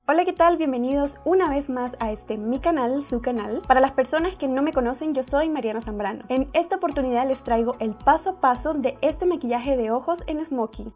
Hola, ¿qué tal? Bienvenidos una vez más a mi canal, su canal. Para las personas que no me conocen, yo soy Mariana Zambrano. En esta oportunidad les traigo el paso a paso de este maquillaje de ojos en Smokey.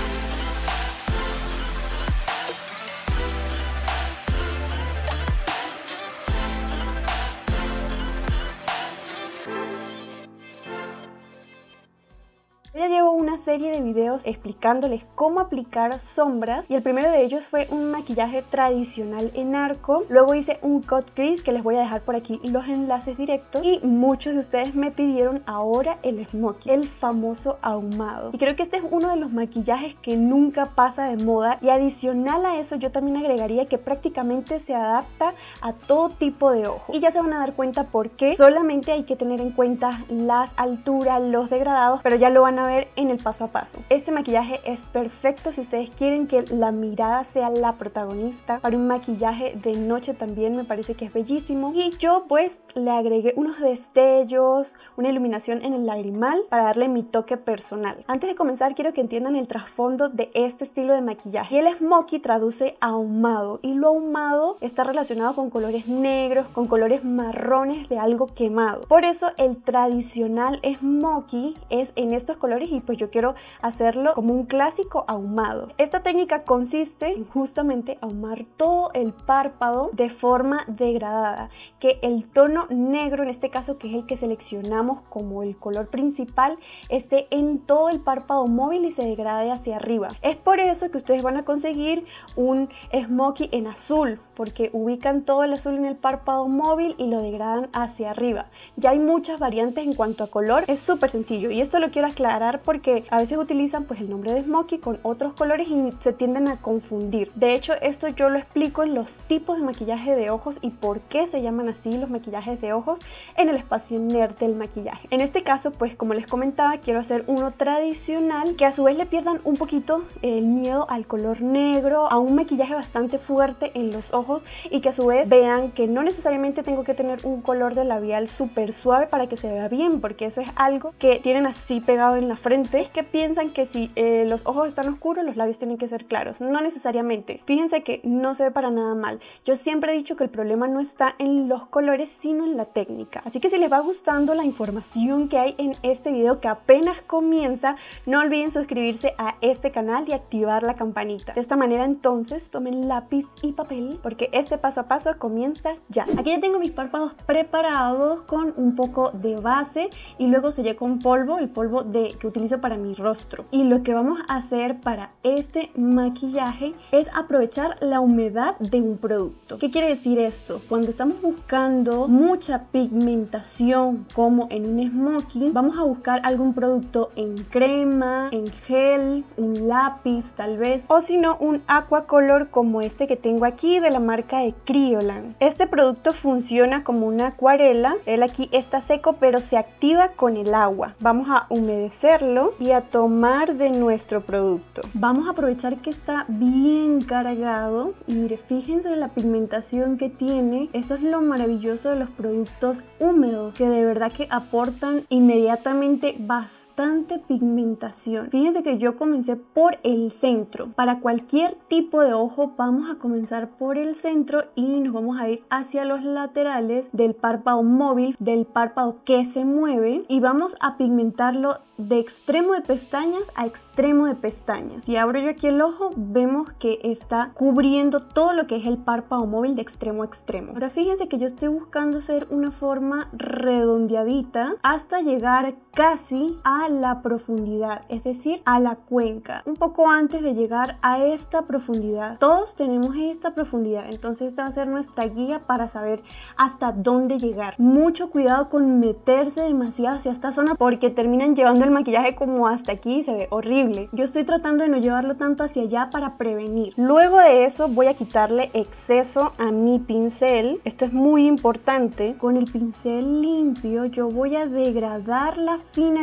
Ya llevo una serie de videos explicándoles cómo aplicar sombras y el primero de ellos fue un maquillaje tradicional en arco. Luego hice un cut crease que les voy a dejar por aquí los enlaces directos y muchos de ustedes me pidieron ahora el Smokey, el famoso ahumado. Y creo que este es uno de los maquillajes que nunca pasa de moda y adicional a eso yo también agregaría que prácticamente se adapta a todo tipo de ojo. Y ya se van a dar cuenta por qué. Solamente hay que tener en cuenta las alturas, los degradados, pero ya lo van a ver en el paso a paso. Este maquillaje es perfecto si ustedes quieren que la mirada sea la protagonista. Para un maquillaje de noche también me parece que es bellísimo. Y yo pues le agregué unos destellos, una iluminación en el lagrimal para darle mi toque personal. Antes de comenzar quiero que entiendan el trasfondo de este estilo de maquillaje. El Smokey traduce ahumado y lo ahumado está relacionado con colores negros, con colores marrones de algo quemado. Por eso el tradicional Smokey es en estos colores y pues yo quiero hacerlo como un clásico ahumado. Esta técnica consiste en justamente ahumar todo el párpado de forma degradada, que el tono negro, en este caso que es el que seleccionamos como el color principal, esté en todo el párpado móvil y se degrade hacia arriba. Es por eso que ustedes van a conseguir un Smokey en azul, porque ubican todo el azul en el párpado móvil y lo degradan hacia arriba. Ya hay muchas variantes en cuanto a color, es súper sencillo y esto lo quiero aclarar porque a veces utilizan pues el nombre de Smokey con otros colores y se tienden a confundir. De hecho, esto yo lo explico en los tipos de maquillaje de ojos y por qué se llaman así los maquillajes de ojos en el espacio nerd del maquillaje. En este caso, pues como les comentaba, quiero hacer uno tradicional que a su vez le pierdan un poquito el miedo al color negro, a un maquillaje bastante fuerte en los ojos y que a su vez vean que no necesariamente tengo que tener un color de labial súper suave para que se vea bien, porque eso es algo que tienen así pegado en la frente, es que piensan que si los ojos están oscuros los labios tienen que ser claros. No necesariamente, fíjense que no se ve para nada mal. Yo siempre he dicho que el problema no está en los colores sino en la técnica, así que si les va gustando la información que hay en este video que apenas comienza, no olviden suscribirse a este canal y activar la campanita. De esta manera entonces tomen lápiz y papel porque este paso a paso comienza ya. Aquí ya tengo mis párpados preparados con un poco de base y luego sellé con polvo, el polvo que utilizo para mi rostro. Y lo que vamos a hacer para este maquillaje es aprovechar la humedad de un producto. ¿Qué quiere decir esto? Cuando estamos buscando mucha pigmentación como en un Smokey, vamos a buscar algún producto en crema, en gel, un lápiz tal vez, o si no un aqua color como este que tengo aquí de la marca de Kryolan. Este producto funciona como una acuarela. Él aquí está seco pero se activa con el agua. Vamos a humedecerlo y a tomar de nuestro producto. Vamos a aprovechar que está bien cargado y mire, fíjense la pigmentación que tiene. Eso es lo maravilloso de los productos húmedos, que de verdad que aportan inmediatamente bastante pigmentación. Fíjense que yo comencé por el centro. Para cualquier tipo de ojo vamos a comenzar por el centro y nos vamos a ir hacia los laterales del párpado móvil, del párpado que se mueve, y vamos a pigmentarlo de extremo de pestañas a extremo de pestañas. Si abro yo aquí el ojo, vemos que está cubriendo todo lo que es el párpado móvil de extremo a extremo. Ahora fíjense que yo estoy buscando hacer una forma redondeadita hasta llegar casi a la profundidad, es decir, a la cuenca, un poco antes de llegar a esta profundidad. Todos tenemos esta profundidad, entonces esta va a ser nuestra guía para saber hasta dónde llegar. Mucho cuidado con meterse demasiado hacia esta zona porque terminan llevando el maquillaje como hasta aquí y se ve horrible. Yo estoy tratando de no llevarlo tanto hacia allá para prevenir. Luego de eso voy a quitarle exceso a mi pincel. Esto es muy importante. Con el pincel limpio yo voy a degradar la finalización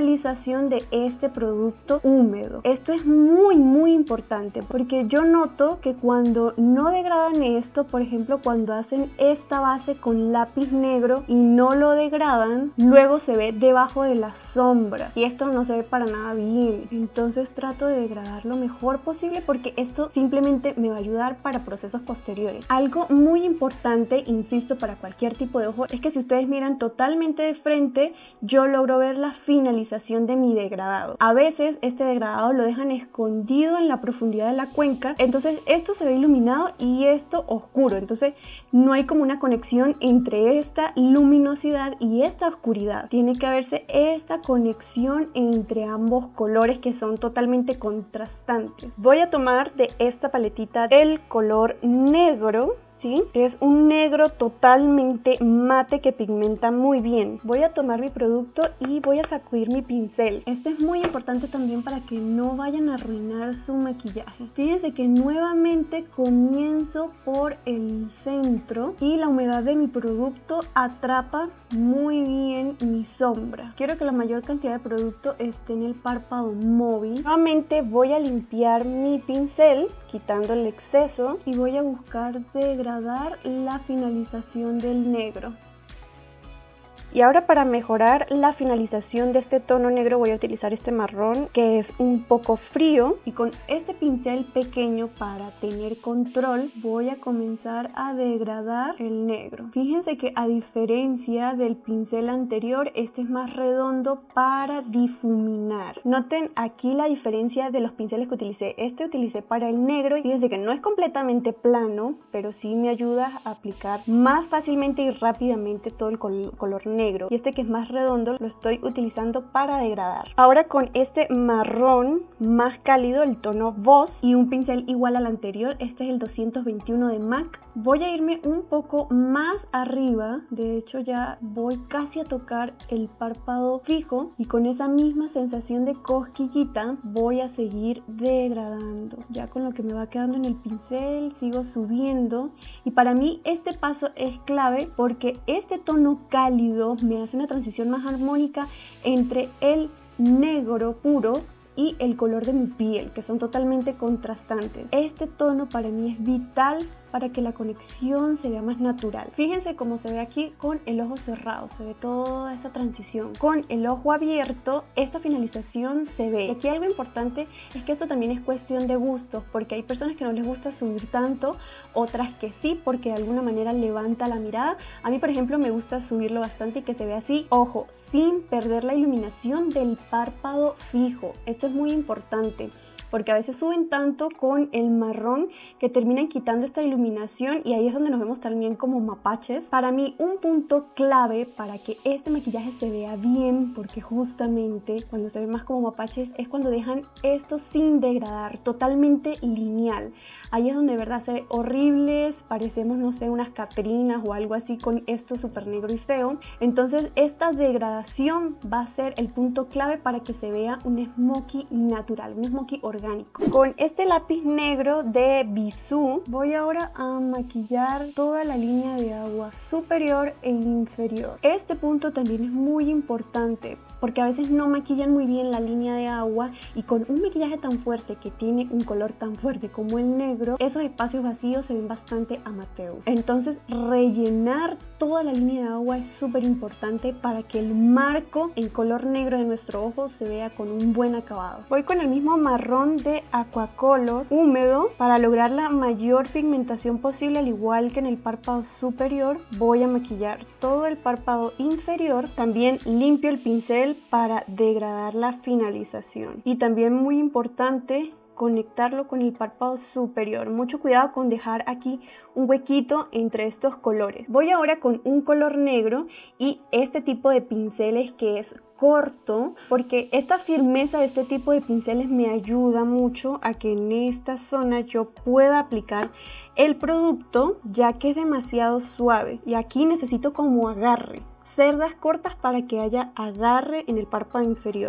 finalización de este producto húmedo. Esto es muy importante porque yo noto que cuando no degradan esto, por ejemplo cuando hacen esta base con lápiz negro y no lo degradan, luego se ve debajo de la sombra y esto no se ve para nada bien. Entonces trato de degradar lo mejor posible porque esto simplemente me va a ayudar para procesos posteriores. Algo muy importante, insisto, para cualquier tipo de ojo es que si ustedes miran totalmente de frente, yo logro ver la finalización de mi degradado. A veces este degradado lo dejan escondido en la profundidad de la cuenca, entonces esto se ve iluminado y esto oscuro, entonces no hay como una conexión entre esta luminosidad y esta oscuridad. Tiene que haberse esta conexión entre ambos colores que son totalmente contrastantes. Voy a tomar de esta paletita el color negro, ¿sí? Es un negro totalmente mate que pigmenta muy bien. Voy a tomar mi producto y voy a sacudir mi pincel. Esto es muy importante también para que no vayan a arruinar su maquillaje. Fíjense que nuevamente comienzo por el centro y la humedad de mi producto atrapa muy bien mi sombra. Quiero que la mayor cantidad de producto esté en el párpado móvil. Nuevamente voy a limpiar mi pincel quitando el exceso y voy a buscar degradar la finalización del negro. Y ahora para mejorar la finalización de este tono negro voy a utilizar este marrón que es un poco frío y con este pincel pequeño para tener control voy a comenzar a degradar el negro. Fíjense que a diferencia del pincel anterior, este es más redondo para difuminar. Noten aquí la diferencia de los pinceles que utilicé. Este utilicé para el negro y fíjense que no es completamente plano, pero sí me ayuda a aplicar más fácilmente y rápidamente todo el color negro. Y este que es más redondo lo estoy utilizando para degradar. Ahora con este marrón más cálido, el tono Boss, y un pincel igual al anterior, este es el 221 de MAC, voy a irme un poco más arriba. De hecho ya voy casi a tocar el párpado fijo y con esa misma sensación de cosquillita voy a seguir degradando. Ya con lo que me va quedando en el pincel sigo subiendo y para mí este paso es clave porque este tono cálido me hace una transición más armónica entre el negro puro y el color de mi piel, que son totalmente contrastantes. Este tono para mí es vital para que la conexión se vea más natural. Fíjense cómo se ve aquí con el ojo cerrado, se ve toda esa transición. Con el ojo abierto, esta finalización se ve. Y aquí algo importante es que esto también es cuestión de gustos, porque hay personas que no les gusta subir tanto, otras que sí, porque de alguna manera levanta la mirada. A mí, por ejemplo, me gusta subirlo bastante y que se vea así, ojo, sin perder la iluminación del párpado fijo. Esto es muy importante, porque a veces suben tanto con el marrón que terminan quitando esta iluminación y ahí es donde nos vemos también como mapaches. Para mí un punto clave para que este maquillaje se vea bien, porque justamente cuando se ve más como mapaches es cuando dejan esto sin degradar, totalmente lineal. Ahí es donde de verdad se ve horribles, parecemos, no sé, unas Catrinas o algo así con esto súper negro y feo. Entonces esta degradación va a ser el punto clave para que se vea un smokey natural, un smokey orgánico. Con este lápiz negro de Bisú voy ahora a maquillar toda la línea de agua superior e inferior. Este punto también es muy importante porque a veces no maquillan muy bien la línea de agua y con un maquillaje tan fuerte que tiene un color tan fuerte como el negro, esos espacios vacíos se ven bastante amateur. Entonces rellenar toda la línea de agua es súper importante para que el marco en color negro de nuestro ojo se vea con un buen acabado. Voy con el mismo marrón de Aquacolor húmedo para lograr la mayor pigmentación posible, al igual que en el párpado superior. Voy a maquillar todo el párpado inferior. También limpio el pincel para degradar la finalización. Y también muy importante, conectarlo con el párpado superior. Mucho cuidado con dejar aquí un huequito entre estos colores. Voy ahora con un color negro y este tipo de pinceles que es corto, porque esta firmeza de este tipo de pinceles me ayuda mucho a que en esta zona yo pueda aplicar el producto, ya que es demasiado suave y aquí necesito como agarre, cerdas cortas para que haya agarre en el párpado inferior.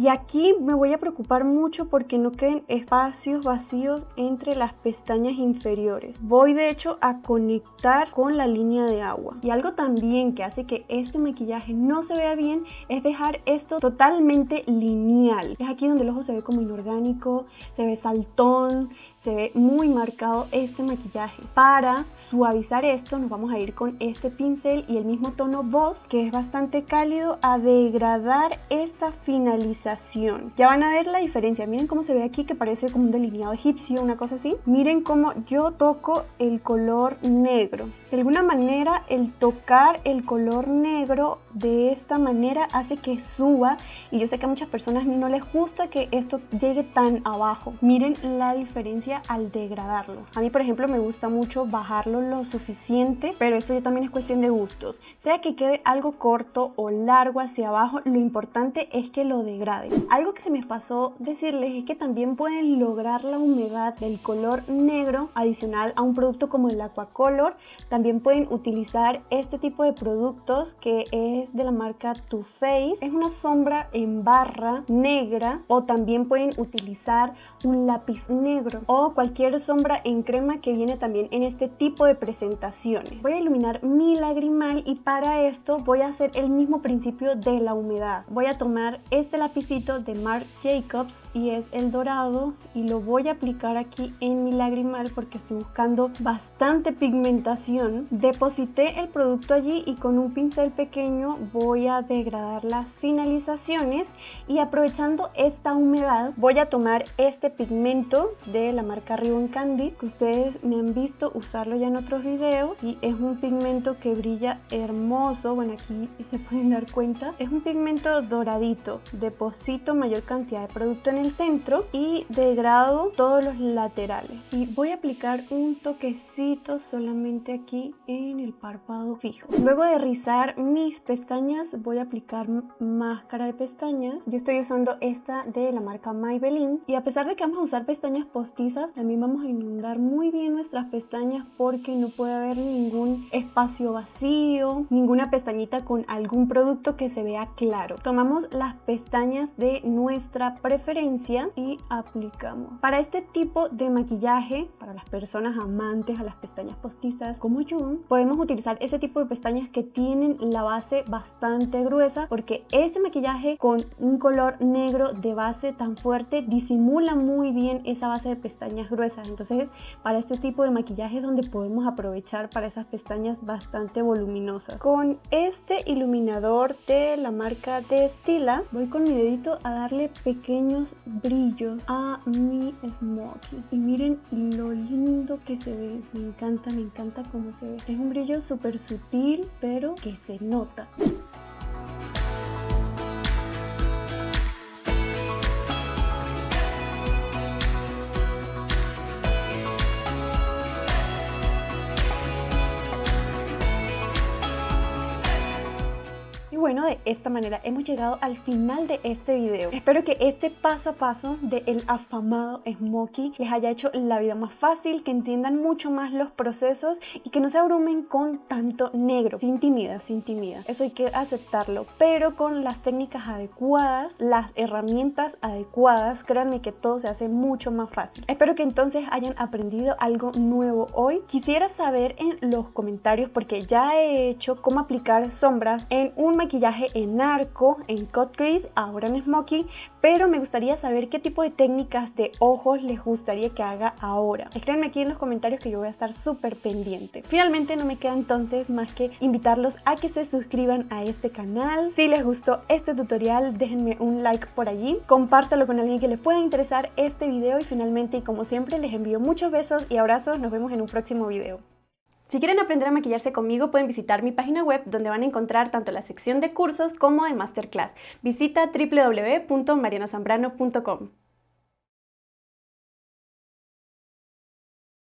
Y aquí me voy a preocupar mucho porque no queden espacios vacíos entre las pestañas inferiores. Voy de hecho a conectar con la línea de agua. Y algo también que hace que este maquillaje no se vea bien es dejar esto totalmente lineal. Es aquí donde el ojo se ve como inorgánico, se ve saltón, se ve muy marcado este maquillaje. Para suavizar esto nos vamos a ir con este pincel y el mismo tono Boss, que es bastante cálido, a degradar esta finalización. Ya van a ver la diferencia. Miren cómo se ve aquí, que parece como un delineado egipcio, una cosa así. Miren cómo yo toco el color negro. De alguna manera el tocar el color negro de esta manera hace que suba, y yo sé que a muchas personas no les gusta que esto llegue tan abajo. Miren la diferencia al degradarlo. A mí, por ejemplo, me gusta mucho bajarlo lo suficiente, pero esto ya también es cuestión de gustos. Sea que quede algo corto o largo hacia abajo, lo importante es que lo degrade. Algo que se me pasó decirles es que también pueden lograr la humedad del color negro adicional a un producto como el Aquacolor. También pueden utilizar este tipo de productos que es de la marca Too Faced. Es una sombra en barra negra, o también pueden utilizar un lápiz negro o cualquier sombra en crema que viene también en este tipo de presentaciones. Voy a iluminar mi lagrimal y para esto voy a hacer el mismo principio de la humedad. Voy a tomar este lapicito de Marc Jacobs y es el dorado, y lo voy a aplicar aquí en mi lagrimal porque estoy buscando bastante pigmentación. Deposité el producto allí y con un pincel pequeño voy a degradar las finalizaciones, y aprovechando esta humedad voy a tomar este pigmento de la marca Ribbon Candy, que ustedes me han visto usarlo ya en otros videos, y es un pigmento que brilla hermoso. Bueno, aquí se pueden dar cuenta, es un pigmento doradito. Deposito mayor cantidad de producto en el centro y degrado todos los laterales, y voy a aplicar un toquecito solamente aquí en el párpado fijo. Luego de rizar mis pestañas voy a aplicar máscara de pestañas. Yo estoy usando esta de la marca Maybelline, y a pesar de que vamos a usar pestañas postizas, también vamos a inundar muy bien nuestras pestañas porque no puede haber ningún espacio vacío, ninguna pestañita con algún producto que se vea claro. Tomamos las pestañas de nuestra preferencia y aplicamos. Para este tipo de maquillaje, para las personas amantes a las pestañas postizas como yo, podemos utilizar ese tipo de pestañas que tienen la base bastante gruesa, porque este maquillaje con un color negro de base tan fuerte disimula muy bien esa base de pestañas gruesas. Entonces, para este tipo de maquillaje es donde podemos aprovechar para esas pestañas bastante voluminosas. Con este iluminador de la marca de Stila, voy con mi dedito a darle pequeños brillos a mi smokey. Y miren lo lindo que se ve. Me encanta cómo se ve. Es un brillo súper sutil, pero que se nota. Bueno, de esta manera hemos llegado al final de este video. Espero que este paso a paso del afamado Smokey les haya hecho la vida más fácil, que entiendan mucho más los procesos y que no se abrumen con tanto negro. Sin timidez, eso hay que aceptarlo, pero con las técnicas adecuadas, las herramientas adecuadas, créanme que todo se hace mucho más fácil. Espero que entonces hayan aprendido algo nuevo hoy. Quisiera saber en los comentarios, porque ya he hecho cómo aplicar sombras en un maquillaje en arco, en cut crease, ahora en smokey, pero me gustaría saber qué tipo de técnicas de ojos les gustaría que haga ahora. Escríbanme aquí en los comentarios que yo voy a estar súper pendiente. Finalmente no me queda entonces más que invitarlos a que se suscriban a este canal. Si les gustó este tutorial, déjenme un like por allí, compártalo con alguien que le pueda interesar este video, y finalmente, y como siempre, les envío muchos besos y abrazos. Nos vemos en un próximo video. Si quieren aprender a maquillarse conmigo, pueden visitar mi página web, donde van a encontrar tanto la sección de cursos como de masterclass. Visita www.marianazambrano.com.